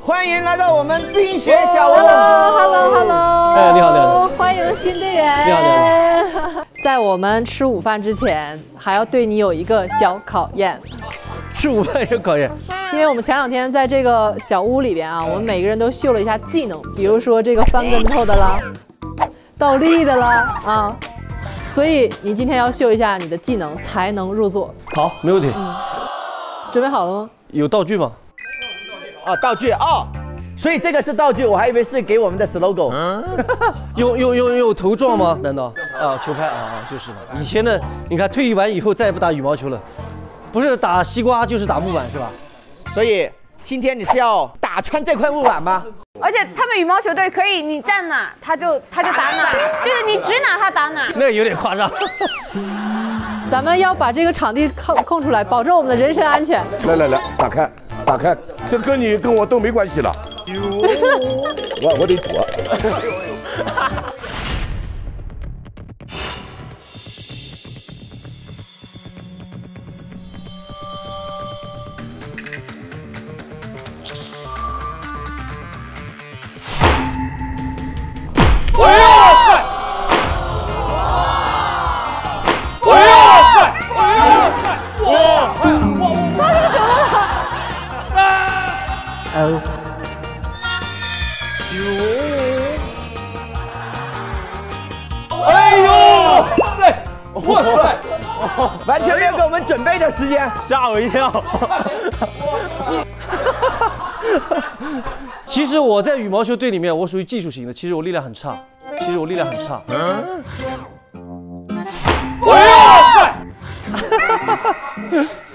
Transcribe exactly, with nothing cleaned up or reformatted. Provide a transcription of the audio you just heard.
欢迎来到我们冰雪小屋。 Hello，Hello，Hello。 哎，你好，你好。 欢迎新队员。 你好，你好。 在我们吃午饭之前，还要对你有一个小考验。 吃午饭有考验？ 因为我们前两天在这个小屋里边啊，我们每个人都秀了一下技能，比如说这个翻跟头的啦，倒立的啦啊。所以你今天要秀一下你的技能，才能入座。 好，没问题。 嗯，准备好了吗？ 有道具吗？ 哦，道具哦，所以这个是道具，我还以为是给我们的 slogan。 用用用用头撞吗？难道？啊，球拍啊啊，就是了。以前的，你看退役完以后再也不打羽毛球了，不是打西瓜就是打木板，是吧？ 所以今天你是要打穿这块木板吗？ 而且他们羽毛球队可以，你站哪他就他就打哪，就是你指哪他打哪。 那有点夸张。 咱们要把这个场地空空出来，保证我们的人身安全。 来来来，撒开，撒开，这跟你跟我都没关系了。我我得躲。 完全没有给我们准备的时间， 吓我一跳。其实我在羽毛球队里面，我属于技术型的，其实我力量很差，其实我力量很差。哇塞！